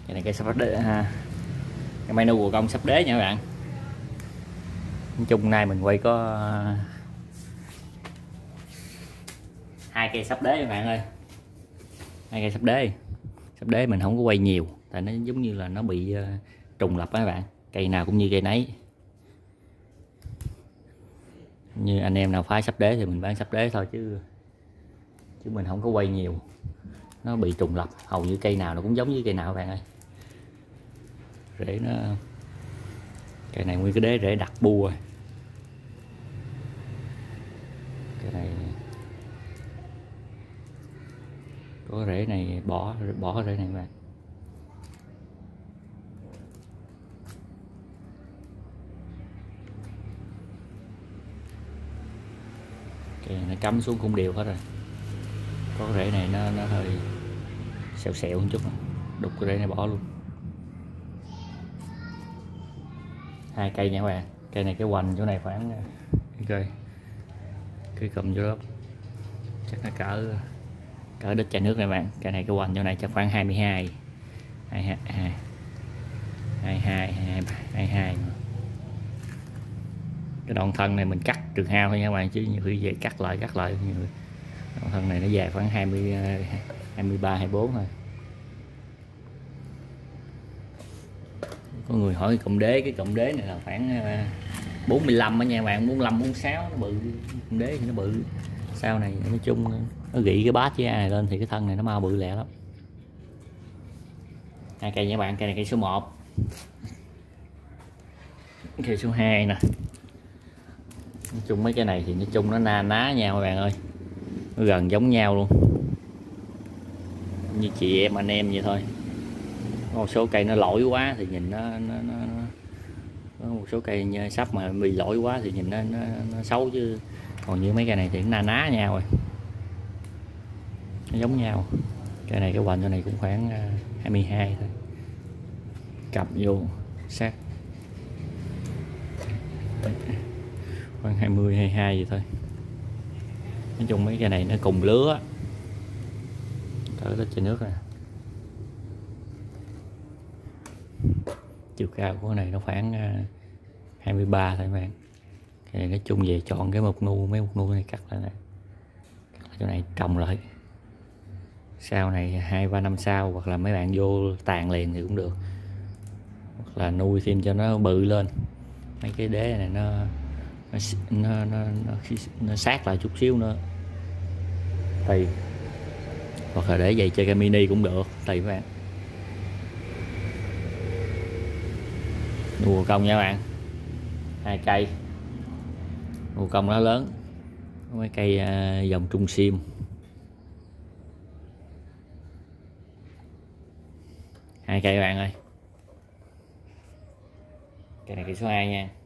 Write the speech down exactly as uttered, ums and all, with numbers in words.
Cái này cây sắp đế ha, cái máy nuôi của công sắp đế nha các bạn. Nói chung nay mình quay có hai cây sắp đế các bạn ơi, hai cây sắp đế. Sắp đế mình không có quay nhiều tại nó giống như là nó bị trùng lập các bạn, cây nào cũng như cây nấy. Như anh em nào phái sắp đế thì mình bán sắp đế thôi, chứ chứ mình không có quay nhiều, nó bị trùng lập. Hầu như cây nào nó cũng giống với cây nào các bạn ơi. Rễ nó, cây này nguyên cái đế rễ đặt bu rồi. Cái này có rễ này bỏ bỏ rễ này các bạn. Cây này nó cắm xuống cũng đều hết rồi. Có rễ này nó nó hơi xẹo xẹo một chút, đục cái rễ này bỏ luôn. Hai cây nha các bạn. Cây này cái hoành chỗ này khoảng cây cái cầm chỗ đó chắc nó cỡ cỡ đất chai nước này bạn. Cây này cái hoành chỗ này chắc khoảng hai mươi hai hai hai hai hai hai hai. Cái đoạn thân này mình cắt trường hao thôi nha các bạn, chứ nhiều khi về cắt lại cắt lại nhiều. Đoạn thân này nó dài khoảng hai mươi hai mươi ba hai mươi bốn thôi. Có người hỏi cụm đế, cái cụm đế này là khoảng bốn mươi lăm á nha bạn, bốn mươi lăm bốn mươi sáu, nó bự, cụm đế thì nó bự. Sau này nói chung nó gỉ cái bát với ai lên thì cái thân này nó mau bự lẹ lắm. Hai cây nha bạn. Cây này cây số một, cây số hai nè. Nói chung mấy cái này thì nói chung nó na ná nhau các bạn ơi, nó gần giống nhau luôn, như chị em anh em vậy thôi. Có một số cây nó lỗi quá thì nhìn nó, nó, nó, nó có một số cây sắp mà bị lỗi quá thì nhìn nó, nó, nó xấu, chứ còn như mấy cây này thì nó na ná nhau rồi, nó giống nhau. Cây này cái hoành chỗ này cũng khoảng hai mươi hai thôi, cặp vô sát khoảng hai mươi hai mươi hai vậy thôi. Nói chung mấy cây này nó cùng lứa, cỡ đất trên nước nè. Chiều cao của cái này nó khoảng hai mươi ba thôi các bạn. Cái này nói chung về chọn cái một nu, mấy một nu này cắt lại này, cắt lại chỗ này trồng lại. Sau này hai ba năm sau hoặc là mấy bạn vô tàn liền thì cũng được, hoặc là nuôi thêm cho nó bự lên. Mấy cái đế này nó nó nó, nó, nó, nó sát lại chút xíu nữa tùy, hoặc là để dây chơi cái mini cũng được, tùy các bạn. Nuôi công nha các bạn. Hai cây nuôi công nó lớn, mấy cây uh, dòng trung sim. Hai cây các bạn ơi. Cây này cây số hai nha.